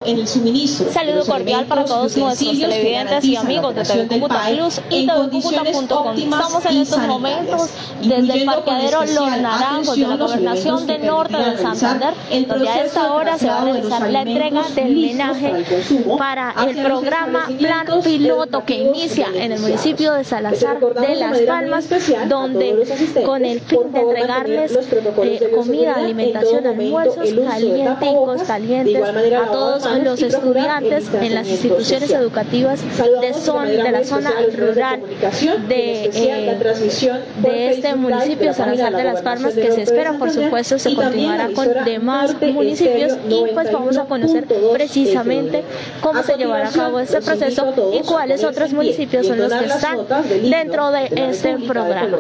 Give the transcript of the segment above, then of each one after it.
en el suministro. Saludo cordial para todos nuestros televidentes y amigos de TV Cúcuta Plus y tvcucuta.com. Estamos en estos momentos desde el parqueadero Los Naranjos de la Gobernación del Norte de Santander, donde a esta hora se va a realizar la entrega del homenaje para el programa Plan Piloto que inicia en el municipio de Salazar de Las Palmas, donde con el fin de entregarles comida, alimentación, almuerzos calientes a todos los estudiantes en las instituciones educativas de la zona rural de este municipio Salazar de Las Palmas, que se espera, por supuesto, se continuará con demás municipios, y pues vamos a conocer precisamente cómo se llevará a cabo este proceso y cuáles otros municipios son los que están dentro de este programa.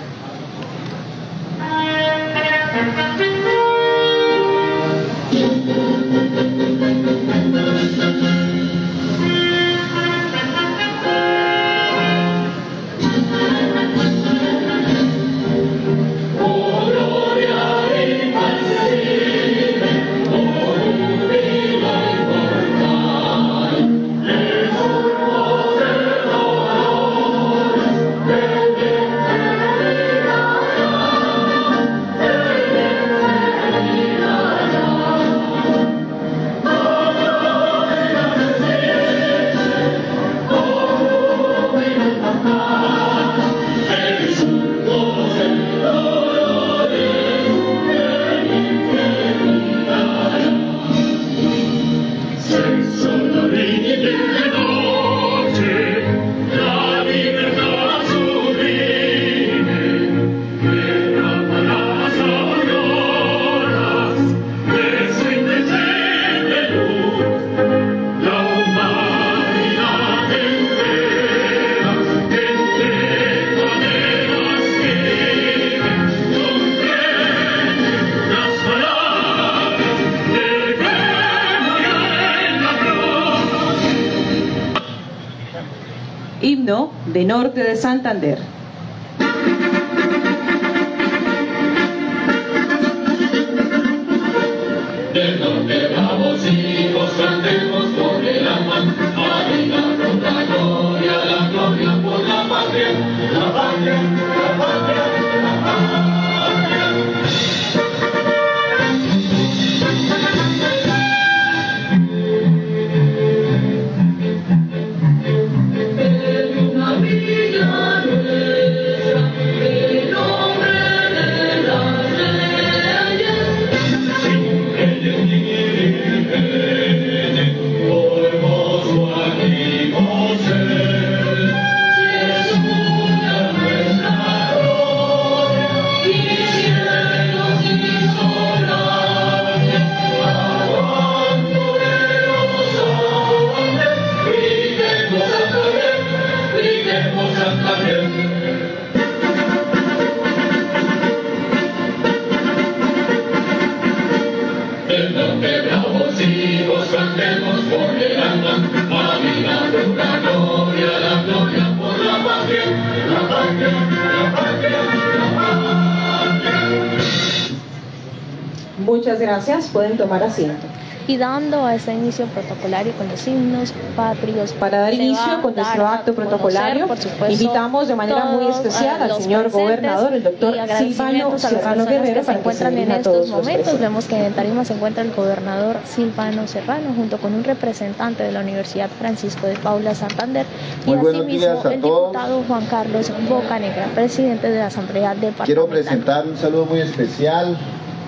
Himno de Norte de Santander. Del norte bravos hijos cantemos por el alma, arriba por la gloria por la patria, la patria, la patria, la patria. Muchas gracias, pueden tomar asiento. Y dando a este inicio protocolario con los himnos patrios. Para dar inicio con nuestro acto protocolario, invitamos de manera muy especial al señor gobernador, el doctor Silvano Serrano Guerrero, que se encuentran en estos momentos. Vemos que en tarima se encuentra el gobernador Silvano Serrano junto con un representante de la Universidad Francisco de Paula Santander y asimismo el diputado Juan Carlos Bocanegra, presidente de la Asamblea Departamental. Quiero presentar un saludo muy especial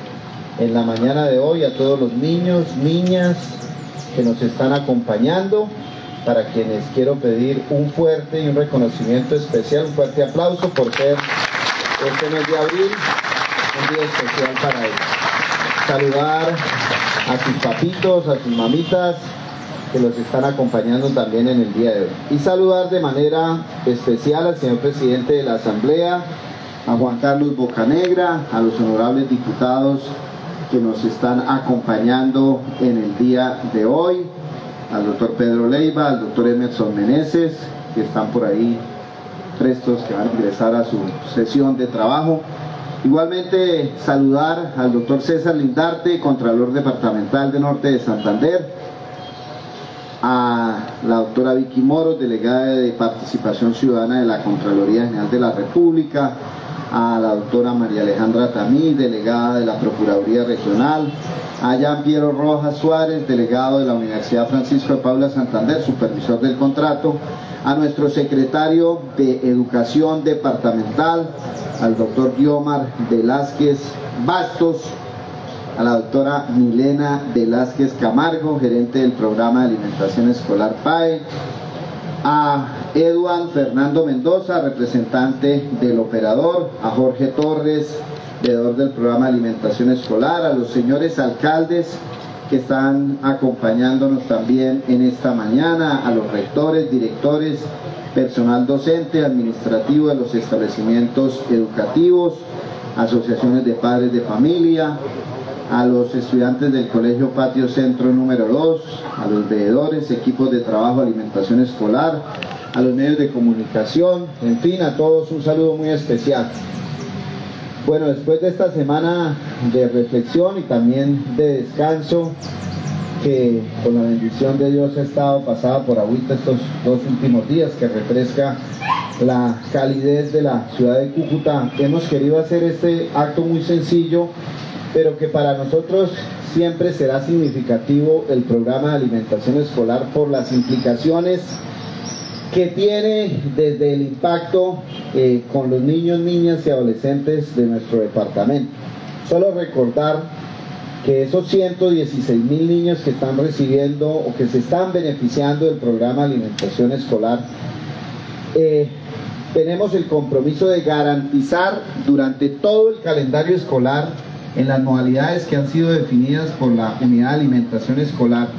en la mañana de hoy a todos los niños, niñas que nos están acompañando, para quienes quiero pedir un fuerte y un reconocimiento especial, un fuerte aplauso por ser este mes de abril un día especial para ellos. Saludar a sus papitos, a sus mamitas que los están acompañando también en el día de hoy. Y saludar de manera especial al señor presidente de la Asamblea, a Juan Carlos Bocanegra, a los honorables diputados que nos están acompañando en el día de hoy, al doctor Pedro Leiva, al doctor Emerson Meneses, que están por ahí prestos, que van a ingresar a su sesión de trabajo, Igualmente saludar al doctor César Lindarte, Contralor Departamental de Norte de Santander, a la doctora Vicky Moros, delegada de Participación Ciudadana de la Contraloría General de la República, a la doctora María Alejandra Tamí, delegada de la Procuraduría Regional, a Jean Piero Rojas Suárez, delegado de la Universidad Francisco de Paula Santander, supervisor del contrato, a nuestro secretario de Educación Departamental, al doctor Guiomar Velázquez Bastos, a la doctora Milena Velázquez Camargo, gerente del programa de alimentación escolar PAE, a Eduan Fernando Mendoza, representante del operador, a Jorge Torres, veedor del programa de alimentación escolar, a los señores alcaldes que están acompañándonos también en esta mañana, a los rectores, directores, personal docente, administrativo de los establecimientos educativos, asociaciones de padres de familia, a los estudiantes del Colegio Patio Centro número 2, a los veedores, equipos de trabajo, alimentación escolar, a los medios de comunicación, en fin, a todos un saludo muy especial. Bueno, después de esta semana de reflexión y también de descanso, que con la bendición de Dios ha estado pasada por agüita estos 2 últimos días, que refresca la calidez de la ciudad de Cúcuta, hemos querido hacer este acto muy sencillo, pero que para nosotros siempre será significativo el programa de alimentación escolar por las implicaciones que tiene desde el impacto con los niños, niñas y adolescentes de nuestro departamento. Solo recordar que esos 116.000 niños que están recibiendo o que se están beneficiando del programa de alimentación escolar, tenemos el compromiso de garantizar durante todo el calendario escolar, en las modalidades que han sido definidas por la Unidad de Alimentación Escolar,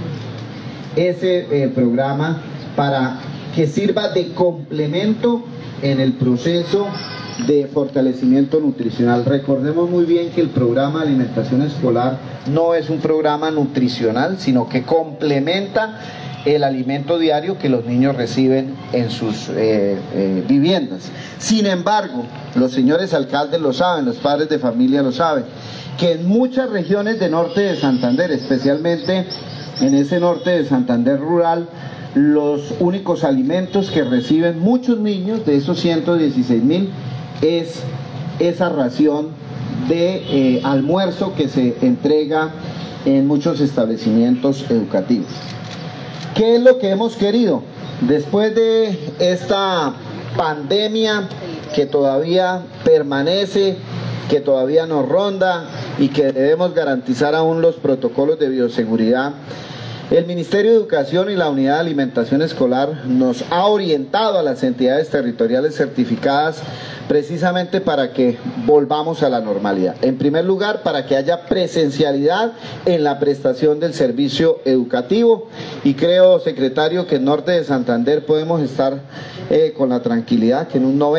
ese programa para que sirva de complemento en el proceso de fortalecimiento nutricional. Recordemos muy bien que el programa de alimentación escolar no es un programa nutricional, sino que complementa el alimento diario que los niños reciben en sus viviendas. Sin embargo, los señores alcaldes lo saben, los padres de familia lo saben, que en muchas regiones de norte de Santander, especialmente en ese norte de Santander rural, los únicos alimentos que reciben muchos niños de esos 116.000 es esa ración de almuerzo que se entrega en muchos establecimientos educativos. ¿Qué es lo que hemos querido? Después de esta pandemia que todavía permanece, que todavía nos ronda y que debemos garantizar aún los protocolos de bioseguridad, el Ministerio de Educación y la Unidad de Alimentación Escolar nos ha orientado a las entidades territoriales certificadas precisamente para que volvamos a la normalidad. En primer lugar, para que haya presencialidad en la prestación del servicio educativo, y creo, secretario, que en norte de Santander podemos estar con la tranquilidad que en un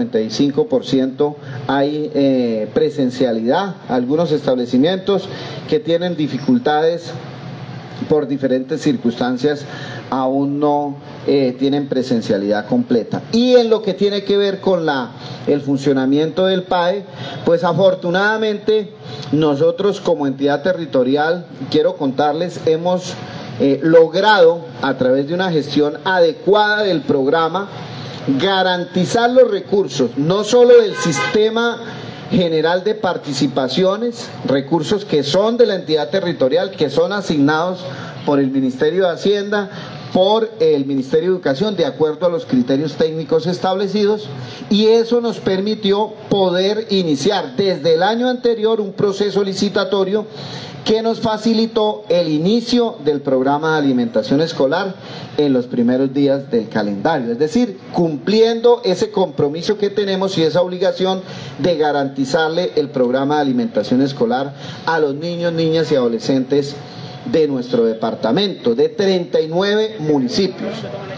90-95% hay presencialidad. Algunos establecimientos que tienen dificultades por diferentes circunstancias aún no tienen presencialidad completa. Y en lo que tiene que ver con el funcionamiento del PAE, pues afortunadamente nosotros como entidad territorial, quiero contarles, hemos logrado a través de una gestión adecuada del programa garantizar los recursos, no solo del sistema general de participaciones, recursos que son de la entidad territorial, que son asignados por el Ministerio de Hacienda, por el Ministerio de Educación, de acuerdo a los criterios técnicos establecidos, y eso nos permitió poder iniciar desde el año anterior un proceso licitatorio que nos facilitó el inicio del programa de alimentación escolar en los primeros días del calendario, es decir, cumpliendo ese compromiso que tenemos y esa obligación de garantizarle el programa de alimentación escolar a los niños, niñas y adolescentes de nuestro departamento, de 39 municipios.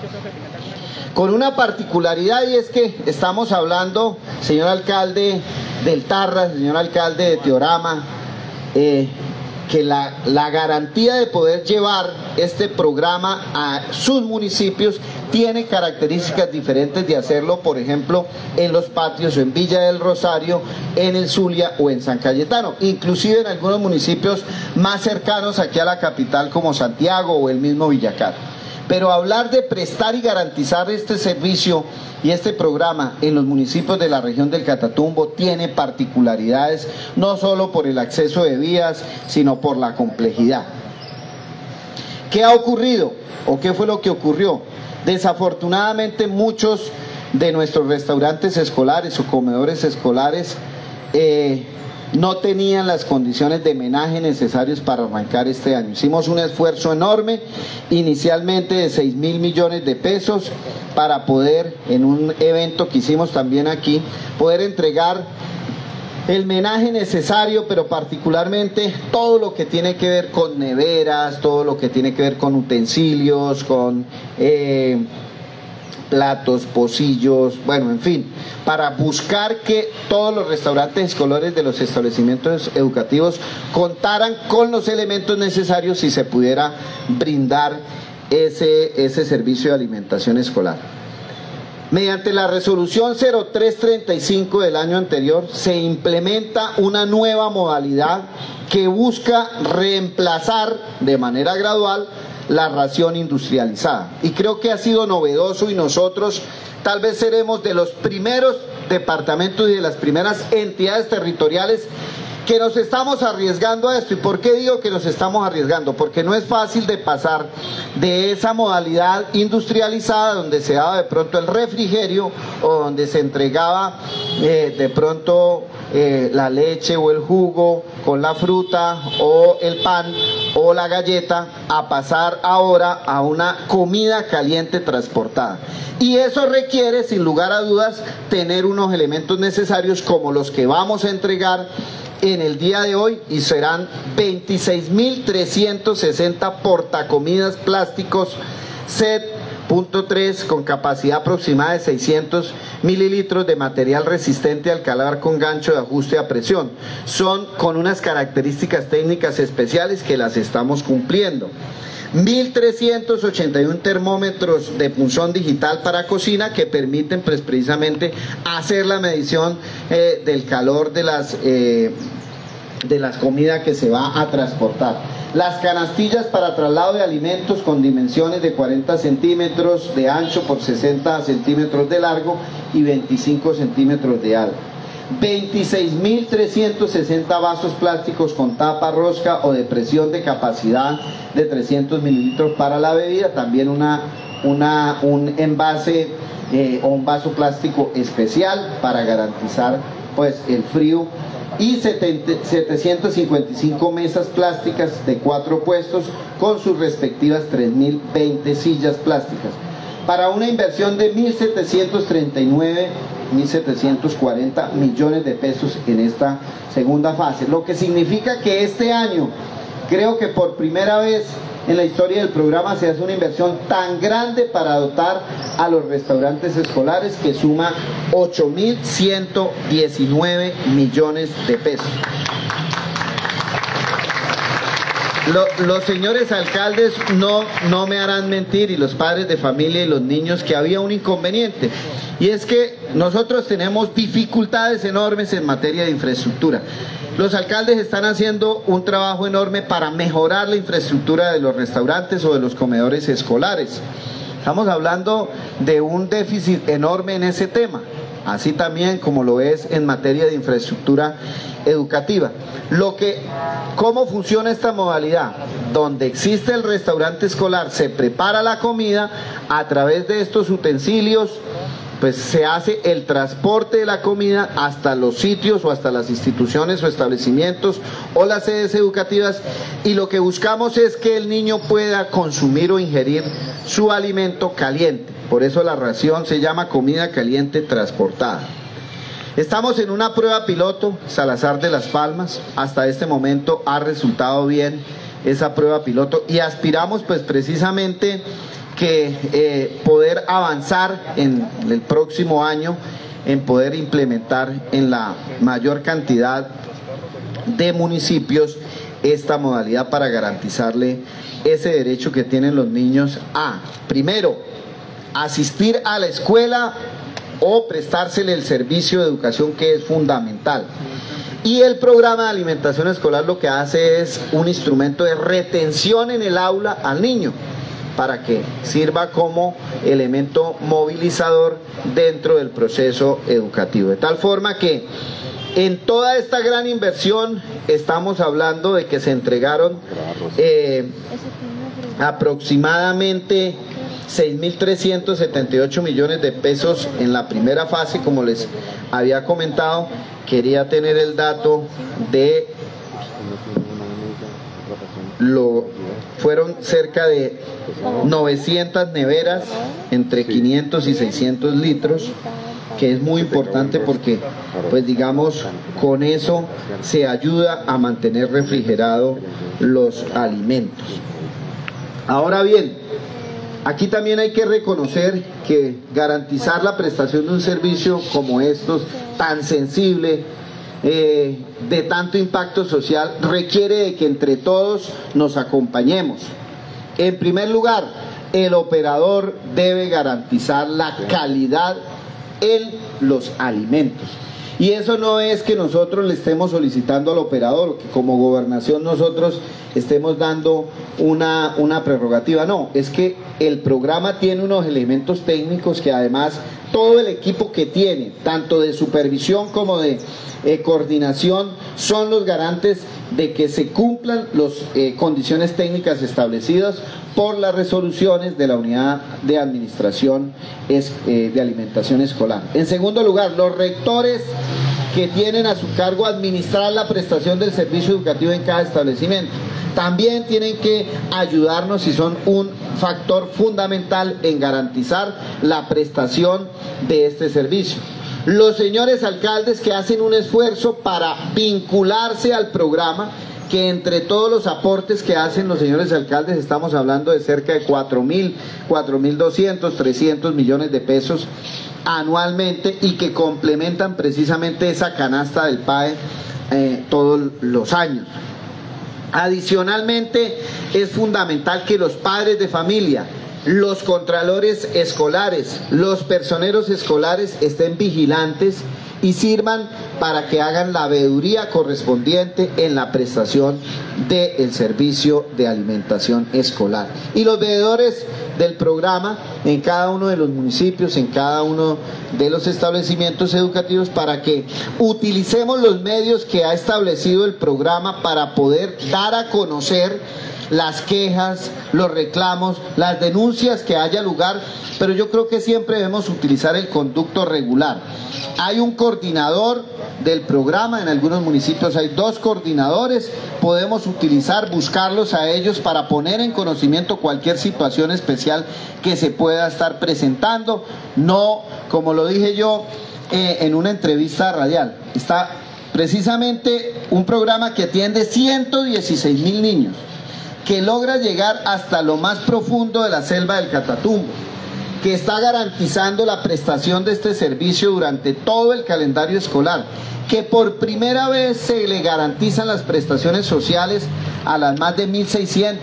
Con una particularidad, y es que estamos hablando, señor alcalde del Tarra, señor alcalde de Teorama, que la garantía de poder llevar este programa a sus municipios tiene características diferentes de hacerlo, por ejemplo, en Los Patios o en Villa del Rosario, en el Zulia o en San Cayetano, inclusive en algunos municipios más cercanos aquí a la capital como Santiago o el mismo Villacar. Pero hablar de prestar y garantizar este servicio y este programa en los municipios de la región del Catatumbo tiene particularidades, no solo por el acceso de vías, sino por la complejidad. ¿Qué ha ocurrido o qué fue lo que ocurrió? Desafortunadamente muchos de nuestros restaurantes escolares o comedores escolares no tenían las condiciones de menaje necesarios para arrancar este año. Hicimos un esfuerzo enorme, inicialmente de 6.000 millones de pesos, para poder, en un evento que hicimos también aquí, poder entregar el menaje necesario, pero particularmente todo lo que tiene que ver con neveras, todo lo que tiene que ver con utensilios, con platos, pocillos, bueno, en fin, para buscar que todos los restaurantes escolares de los establecimientos educativos contaran con los elementos necesarios y se pudiera brindar ese servicio de alimentación escolar. Mediante la resolución 0335 del año anterior se implementa una nueva modalidad que busca reemplazar de manera gradual la ración industrializada, y creo que ha sido novedoso, y nosotros tal vez seremos de los primeros departamentos y de las primeras entidades territoriales que nos estamos arriesgando a esto. ¿Y por qué digo que nos estamos arriesgando? Porque no es fácil de pasar de esa modalidad industrializada donde se daba de pronto el refrigerio o donde se entregaba de pronto la leche o el jugo con la fruta o el pan o la galleta, a pasar ahora a una comida caliente transportada. Y eso requiere, sin lugar a dudas, tener unos elementos necesarios como los que vamos a entregar en el día de hoy, y serán 26.360 portacomidas plásticos set.3 con capacidad aproximada de 600 mililitros de material resistente al calar con gancho de ajuste a presión. Son con unas características técnicas especiales que las estamos cumpliendo. 1.381 termómetros de punzón digital para cocina que permiten pues precisamente hacer la medición del calor de las comidas que se va a transportar. Las canastillas para traslado de alimentos con dimensiones de 40 centímetros de ancho por 60 centímetros de largo y 25 centímetros de alto. 26.360 vasos plásticos con tapa rosca o de presión de capacidad de 300 mililitros para la bebida, también un envase o un vaso plástico especial para garantizar pues el frío, y 755 mesas plásticas de 4 puestos con sus respectivas 3.020 sillas plásticas, para una inversión de 1.740 millones de pesos en esta segunda fase, lo que significa que este año creo que por primera vez en la historia del programa se hace una inversión tan grande para dotar a los restaurantes escolares, que suma 8.119 millones de pesos. Los señores alcaldes no me harán mentir, y los padres de familia y los niños, que había un inconveniente, y es que nosotros tenemos dificultades enormes en materia de infraestructura. Los alcaldes están haciendo un trabajo enorme para mejorar la infraestructura de los restaurantes o de los comedores escolares. Estamos hablando de un déficit enorme en ese tema, así también como lo es en materia de infraestructura educativa. ¿Cómo funciona esta modalidad? Donde existe el restaurante escolar, se prepara la comida a través de estos utensilios, pues se hace el transporte de la comida hasta los sitios o hasta las instituciones o establecimientos o las sedes educativas, y lo que buscamos es que el niño pueda consumir o ingerir su alimento caliente. Por eso la ración se llama comida caliente transportada. Estamos en una prueba piloto, Salazar de las Palmas. Hasta este momento ha resultado bien esa prueba piloto, y aspiramos pues precisamente que poder avanzar en el próximo año en poder implementar en la mayor cantidad de municipios esta modalidad para garantizarle ese derecho que tienen los niños a, primero, asistir a la escuela o prestársele el servicio de educación, que es fundamental. Y el programa de alimentación escolar lo que hace es un instrumento de retención en el aula al niño, para que sirva como elemento movilizador dentro del proceso educativo. De tal forma que en toda esta gran inversión estamos hablando de que se entregaron aproximadamente 6.378 millones de pesos en la primera fase, como les había comentado. Quería tener el dato de fueron cerca de 900 neveras entre 500 y 600 litros, que es muy importante porque, pues digamos, con eso se ayuda a mantener refrigerados los alimentos. Ahora bien, aquí también hay que reconocer que garantizar la prestación de un servicio como estos, tan sensible, de tanto impacto social, requiere de que entre todos nos acompañemos. En primer lugar, el operador debe garantizar la calidad en los alimentos. Y eso no es que nosotros le estemos solicitando al operador, que como gobernación nosotros estemos dando una prerrogativa, no, es que el programa tiene unos elementos técnicos que además todo el equipo que tiene, tanto de supervisión como de coordinación, son los garantes de que se cumplan las condiciones técnicas establecidas por las resoluciones de la Unidad de Administración de Alimentación Escolar. En segundo lugar, los rectores que tienen a su cargo administrar la prestación del servicio educativo en cada establecimiento también tienen que ayudarnos y son un factor fundamental en garantizar la prestación de este servicio. Los señores alcaldes que hacen un esfuerzo para vincularse al programa, que entre todos los aportes que hacen los señores alcaldes estamos hablando de cerca de 4.000, 4.200, 300 millones de pesos anualmente, y que complementan precisamente esa canasta del PAE todos los años. Adicionalmente, es fundamental que los padres de familia, los contralores escolares, los personeros escolares estén vigilantes y sirvan para que hagan la veeduría correspondiente en la prestación del servicio de alimentación escolar. Y los veedores del programa en cada uno de los municipios, en cada uno de los establecimientos educativos, para que utilicemos los medios que ha establecido el programa para poder dar a conocer las quejas, los reclamos, las denuncias que haya lugar, pero yo creo que siempre debemos utilizar el conducto regular. Hay un coordinador del programa, en algunos municipios hay 2 coordinadores, podemos utilizar, buscarlos a ellos para poner en conocimiento cualquier situación especial que se pueda estar presentando. No, como lo dije yo en una entrevista radial, está precisamente un programa que atiende 116.000 niños, que logra llegar hasta lo más profundo de la selva del Catatumbo, que está garantizando la prestación de este servicio durante todo el calendario escolar, que por primera vez se le garantizan las prestaciones sociales a las más de 1.600,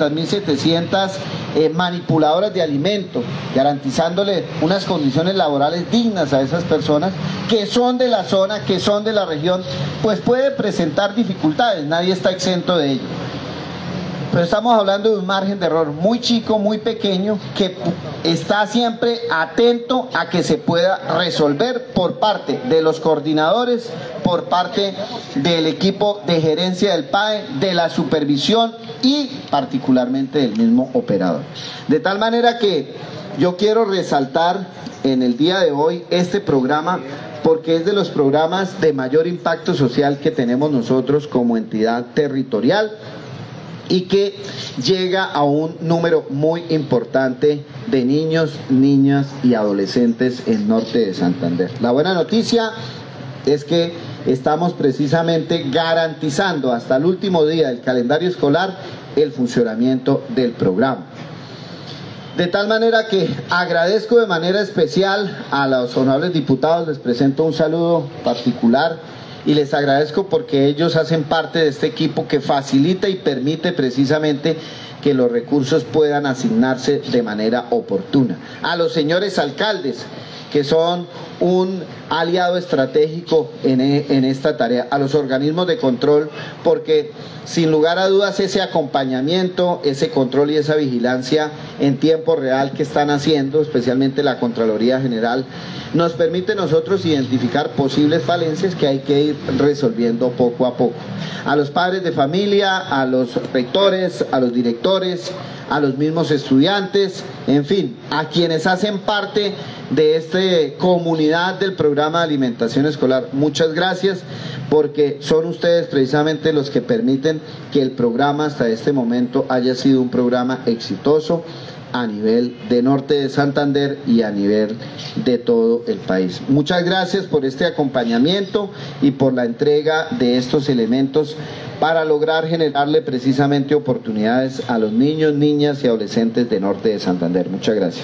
1.700 manipuladoras de alimentos, garantizándole unas condiciones laborales dignas a esas personas que son de la zona, que son de la región. Pues puede presentar dificultades, nadie está exento de ello, pero estamos hablando de un margen de error muy chico, muy pequeño, que está siempre atento a que se pueda resolver por parte de los coordinadores, por parte del equipo de gerencia del PAE, de la supervisión y particularmente del mismo operador. De tal manera que yo quiero resaltar en el día de hoy este programa, porque es de los programas de mayor impacto social que tenemos nosotros como entidad territorial, y que llega a un número muy importante de niños, niñas y adolescentes en norte de Santander. La buena noticia es que estamos precisamente garantizando hasta el último día del calendario escolar el funcionamiento del programa. De tal manera que agradezco de manera especial a los honorables diputados, les presento un saludo particular y les agradezco porque ellos hacen parte de este equipo que facilita y permite precisamente que los recursos puedan asignarse de manera oportuna. A los señores alcaldes, que son un aliado estratégico en esta tarea, a los organismos de control, porque sin lugar a dudas ese acompañamiento, ese control y esa vigilancia en tiempo real que están haciendo, especialmente la Contraloría General, nos permite nosotros identificar posibles falencias que hay que ir resolviendo poco a poco. A los padres de familia, a los rectores, a los directores, a los mismos estudiantes, en fin, a quienes hacen parte de esta comunidad del programa de alimentación escolar. Muchas gracias, porque son ustedes precisamente los que permiten que el programa hasta este momento haya sido un programa exitoso a nivel de Norte de Santander y a nivel de todo el país. Muchas gracias por este acompañamiento y por la entrega de estos elementos para lograr generarle precisamente oportunidades a los niños, niñas y adolescentes de Norte de Santander. Muchas gracias.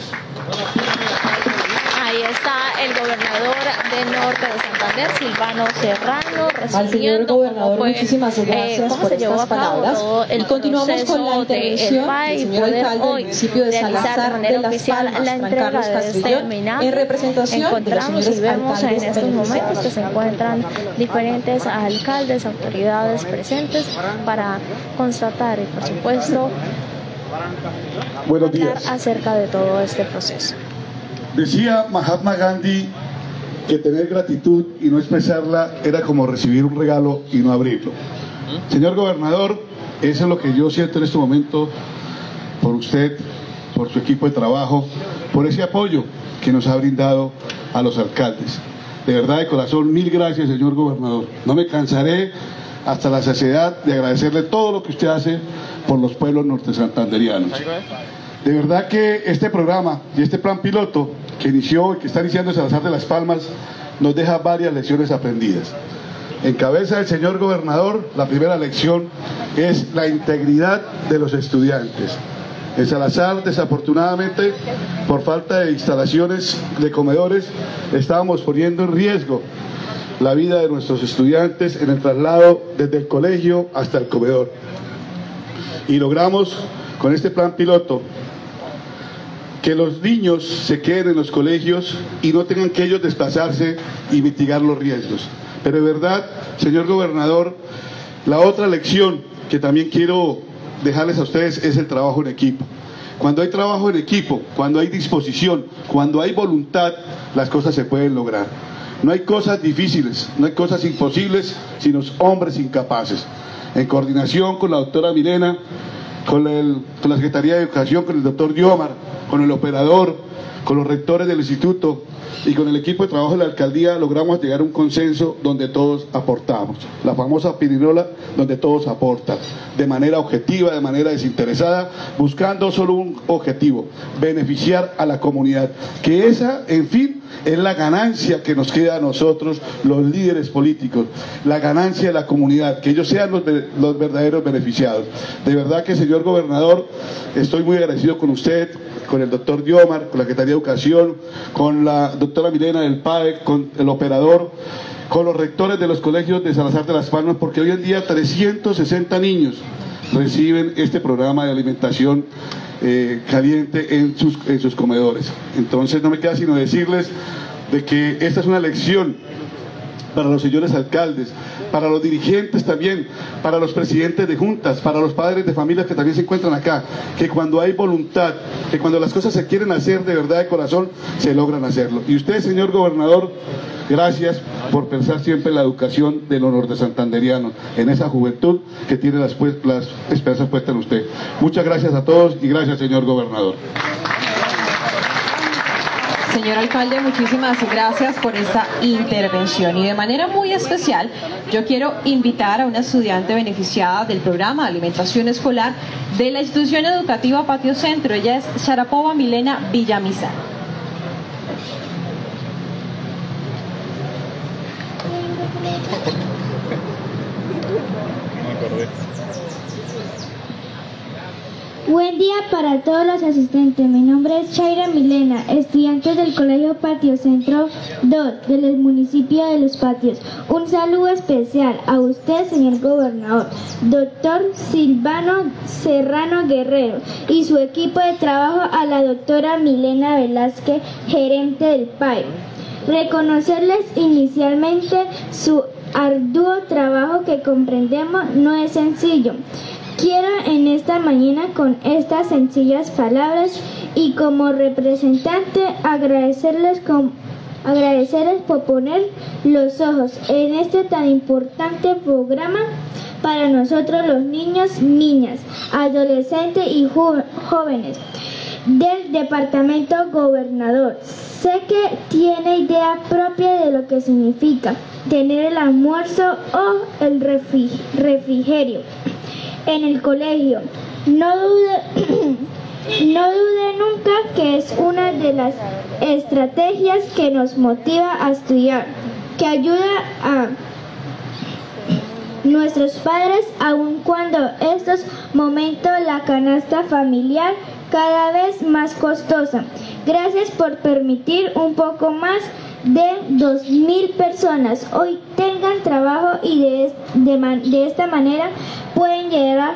Ahí está el gobernador de Norte de Santander, Silvano Serrano, al señor gobernador, muchísimas gracias por estas palabras. Y continuamos con la intervención del señor alcalde del municipio de Salazar de Las Palmas, Juan Carlos Castrillón, en representación de los señores y vemos en estos momentos beneficiados. que se encuentran diferentes alcaldes, autoridades presentes para constatar y, por supuesto, buenos días, acerca de todo este proceso. Decía Mahatma Gandhi que tener gratitud y no expresarla era como recibir un regalo y no abrirlo. Señor gobernador, eso es lo que yo siento en este momento por usted, por su equipo de trabajo, por ese apoyo que nos ha brindado a los alcaldes. De verdad, de corazón, mil gracias, señor gobernador. No me cansaré hasta la saciedad de agradecerle todo lo que usted hace por los pueblos nortesantanderianos. De verdad que este programa y este plan piloto que inició y que está iniciando en Salazar de Las Palmas nos deja varias lecciones aprendidas. En cabeza del señor gobernador, la primera lección es la integridad de los estudiantes. En Salazar, desafortunadamente, por falta de instalaciones de comedores, estábamos poniendo en riesgo la vida de nuestros estudiantes en el traslado desde el colegio hasta el comedor. Y logramos, con este plan piloto, que los niños se queden en los colegios y no tengan que ellos desplazarse y mitigar los riesgos. Pero de verdad, señor gobernador, la otra lección que también quiero dejarles a ustedes es el trabajo en equipo. Cuando hay trabajo en equipo, cuando hay disposición, cuando hay voluntad, las cosas se pueden lograr. No hay cosas difíciles, no hay cosas imposibles, sino hombres incapaces. En coordinación con la doctora Milena, con la Secretaría de Educación, con el doctor Diomar, con el operador, con los rectores del instituto y con el equipo de trabajo de la alcaldía, logramos llegar a un consenso donde todos aportamos. La famosa pirinola donde todos aportan, de manera objetiva, de manera desinteresada, buscando solo un objetivo: beneficiar a la comunidad. Que esa, en fin, es la ganancia que nos queda a nosotros, los líderes políticos, la ganancia de la comunidad, que ellos sean los verdaderos beneficiados. De verdad que, señor gobernador, estoy muy agradecido con usted, con el doctor Diomar, con la Secretaría de Educación, con la doctora Milena del PAE, con el operador, con los rectores de los colegios de Salazar de Las Palmas, porque hoy en día 360 niños reciben este programa de alimentación caliente en sus comedores. Entonces no me queda sino decirles de que esta es una lección para los señores alcaldes, para los dirigentes también, para los presidentes de juntas, para los padres de familias que también se encuentran acá, que cuando hay voluntad, que cuando las cosas se quieren hacer de verdad de corazón, se logran hacerlo. Y usted, señor gobernador, gracias por pensar siempre en la educación del honor de santanderianos, en esa juventud que tiene las esperanzas puestas en usted. Muchas gracias a todos y gracias, señor gobernador. Señor alcalde, muchísimas gracias por esta intervención y de manera muy especial yo quiero invitar a una estudiante beneficiada del programa de alimentación escolar de la institución educativa Patio Centro. Ella es Sharapova Milena Villamizar. Buen día para todos los asistentes. Mi nombre es Chaira Milena, estudiante del Colegio Patio Centro 2 del municipio de Los Patios. Un saludo especial a usted, señor gobernador, doctor Silvano Serrano Guerrero, y su equipo de trabajo, a la doctora Milena Velázquez, gerente del PAE. Reconocerles inicialmente su arduo trabajo, que comprendemos no es sencillo. Quiero en esta mañana, con estas sencillas palabras y como representante, agradecerles por poner los ojos en este tan importante programa para nosotros, los niños, niñas, adolescentes y jóvenes del departamento gobernador. Sé que tiene idea propia de lo que significa tener el almuerzo o el refrigerio en el colegio. No dude nunca que es una de las estrategias que nos motiva a estudiar, que ayuda a nuestros padres, aun cuando estos momentos la canasta familiar cada vez más costosa. Gracias por permitir un poco más de 2.000 personas hoy tengan trabajo, y de esta manera pueden llevar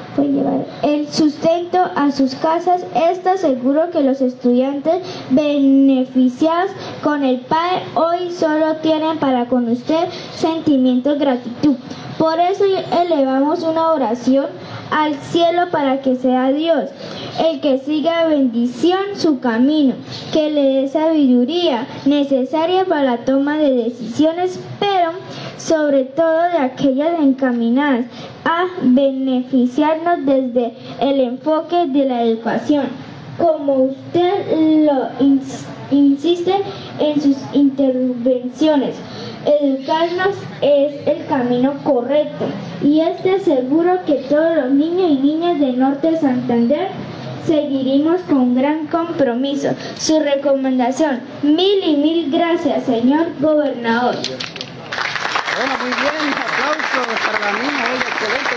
el sustento a sus casas. Estoy seguro que los estudiantes beneficiados con el PAE hoy solo tienen para con usted sentimientos de gratitud. Por eso elevamos una oración al cielo para que sea Dios el que siga bendición su camino, que le dé sabiduría necesaria para la toma de decisiones, pero sobre todo de aquellas encaminadas a beneficiarnos desde el enfoque de la educación. Como usted lo insiste en sus intervenciones, educarnos es el camino correcto, y estoy seguro que todos los niños y niñas de Norte de Santander seguiremos con gran compromiso su recomendación. Mil y mil gracias, señor gobernador. Bueno, muy bien, aplausos para la niña, excelente,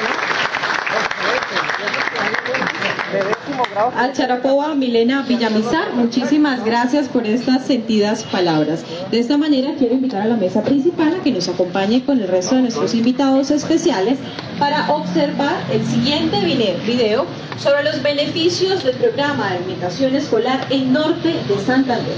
¿no? Al Charapoa Milena Villamizar, muchísimas gracias por estas sentidas palabras. De esta manera quiero invitar a la mesa principal a que nos acompañe con el resto de nuestros invitados especiales para observar el siguiente video sobre los beneficios del programa de alimentación escolar en Norte de Santander.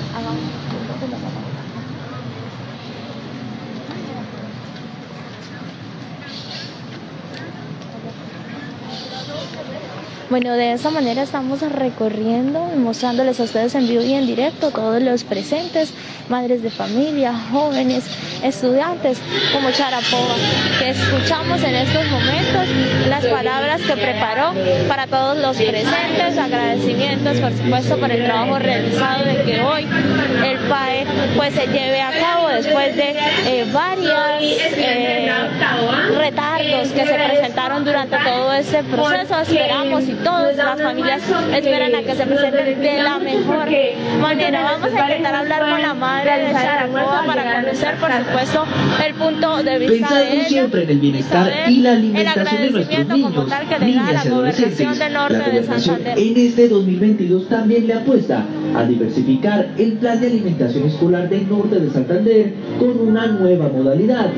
Bueno, de esta manera estamos recorriendo y mostrándoles a ustedes en vivo y en directo, todos los presentes, madres de familia, jóvenes, estudiantes como Charapoa, que escuchamos en estos momentos las palabras que preparó para todos los presentes. Agradecimientos, por supuesto, por el trabajo realizado, de que hoy el PAE pues se lleve a cabo después de varios retardos que se presentaron durante todo este proceso. Esperamos, y todas las familias esperan, a que se presenten de la mejor manera. Vamos a intentar hablar con la madre de Charapoa para conocer, por supuesto, el punto de vista de ella, siempre en el bienestar y la alimentación de nuestros niños, niñas y adolescentes. La gobernación en este 2022 también le apuesta a diversificar el plan de alimentación escolar del Norte de Santander con una nueva modalidad.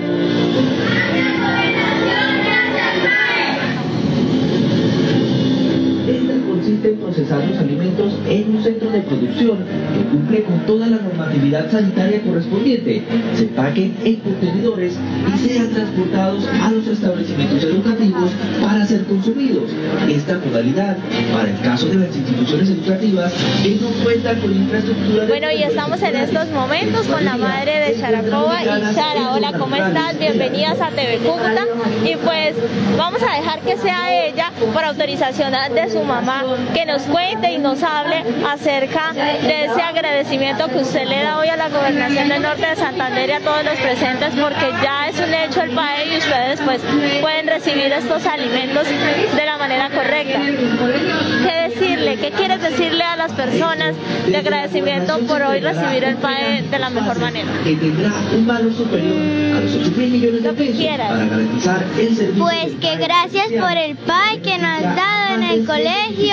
Consiste en procesar los alimentos en un centro de producción que cumple con toda la normatividad sanitaria correspondiente, se paquen en contenedores y sean transportados a los establecimientos educativos para ser consumidos. Esta modalidad, para el caso de las instituciones educativas que no cuentan con infraestructura. Bueno, y estamos en estos momentos con la madre de Charapoa. Y Sara, hola, ¿cómo estás? Bienvenidas a TV Cúcuta. Y pues vamos a dejar que sea ella, por autorización de su mamá, que nos cuente y nos hable acerca de ese agradecimiento que usted le da hoy a la Gobernación del Norte de Santander y a todos los presentes, porque ya es un hecho el PAE y ustedes pues pueden recibir estos alimentos de la manera correcta. ¿Qué decirle? ¿Qué quieres decirle a las personas de agradecimiento por hoy recibir el PAE de la mejor manera? Que tendrá un valor superior a los 8.000 millones de pesos para garantizar el servicio. Pues que gracias por el PAE que nos has dado en el colegio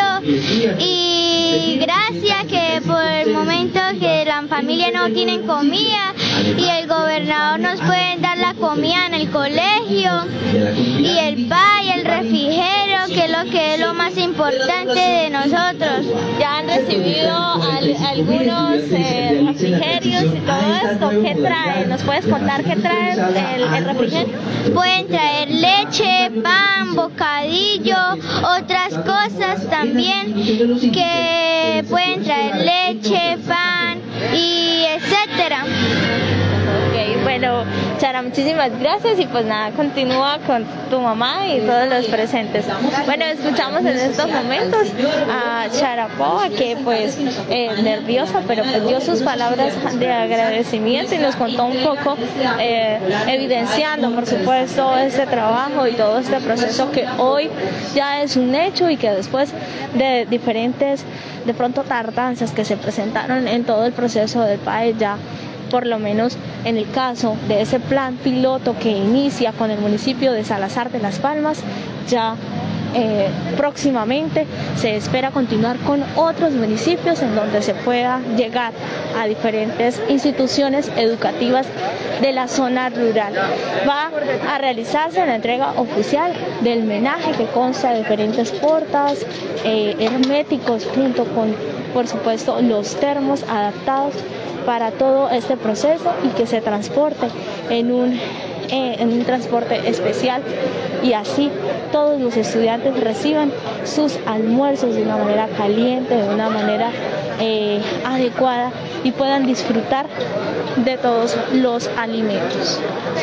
y gracias que por el momento que la familia no tienen comida y el gobernador nos puede dar la comida en el colegio y el PAE, el refrigerio, que es lo más importante de nosotros. ¿Ya han recibido algunos refrigerios y todo esto? ¿Qué trae? ¿Nos puedes contar qué trae el refrigerio? Pueden traer leche, pan, bocadillo, otras cosas también, que pueden traer leche, pan y etcétera. Ok, bueno, Chara, muchísimas gracias y pues nada, continúa con tu mamá y todos los presentes. Bueno, escuchamos en estos momentos a Chara Poa, que pues nerviosa, pero pues dio sus palabras de agradecimiento y nos contó un poco, evidenciando por supuesto este trabajo y todo este proceso que hoy ya es un hecho y que después de diferentes, de pronto tardanzas que se presentaron en todo el proceso del PAE, ya por lo menos en el caso de ese plan piloto que inicia con el municipio de Salazar de las Palmas, ya próximamente se espera continuar con otros municipios en donde se pueda llegar a diferentes instituciones educativas de la zona rural. Va a realizarse la entrega oficial del menaje que consta de diferentes portas herméticos junto con, por supuesto, los termos adaptados para todo este proceso y que se transporte en un transporte especial y así todos los estudiantes reciban sus almuerzos de una manera caliente, de una manera adecuada y puedan disfrutar de todos los alimentos.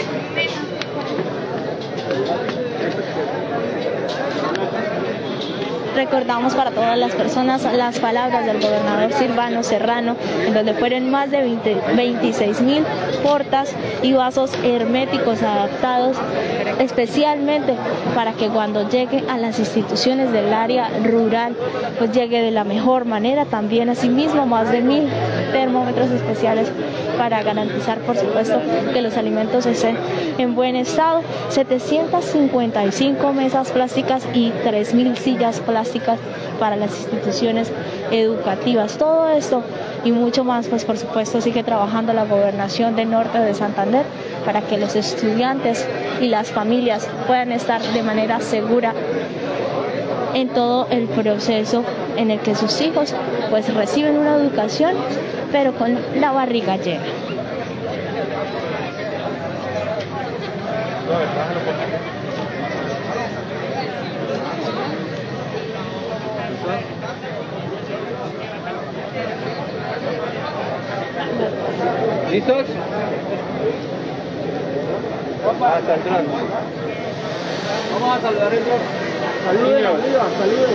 Recordamos para todas las personas las palabras del gobernador Silvano Serrano, en donde fueron más de 26.000 portas y vasos herméticos adaptados especialmente para que cuando llegue a las instituciones del área rural pues llegue de la mejor manera. También asimismo más de 1.000 termómetros especiales para garantizar por supuesto que los alimentos estén en buen estado, 755 mesas plásticas y 3.000 sillas plásticas para las instituciones educativas. Todo esto y mucho más, pues por supuesto sigue trabajando la Gobernación del Norte de Santander para que los estudiantes y las familias puedan estar de manera segura en todo el proceso en el que sus hijos pues reciben una educación pero con la barriga llena. ¿Listos? Hasta atrás. Vamos a saludar el saluden, saluden.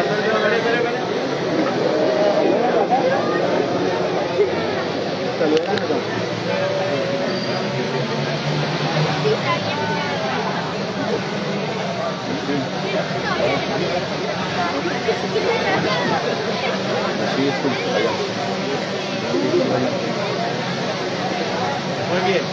Muy bien.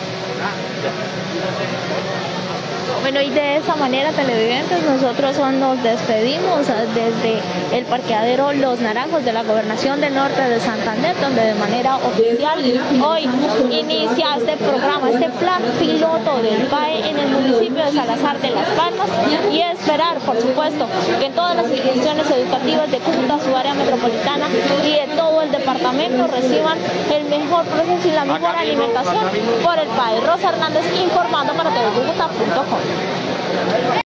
Bueno, y de esa manera, televidentes, nosotros nos despedimos desde el parqueadero Los Naranjos de la Gobernación del Norte de Santander, donde de manera oficial hoy inicia este programa, este plan piloto del PAE en el municipio de Salazar de las Palmas, y esperar, por supuesto, que todas las instituciones educativas de Cúcuta, su área metropolitana y de todo el departamento reciban el mejor proceso y la mejor alimentación por el PAE. Rosa Hernández informando para tvcúcuta.com.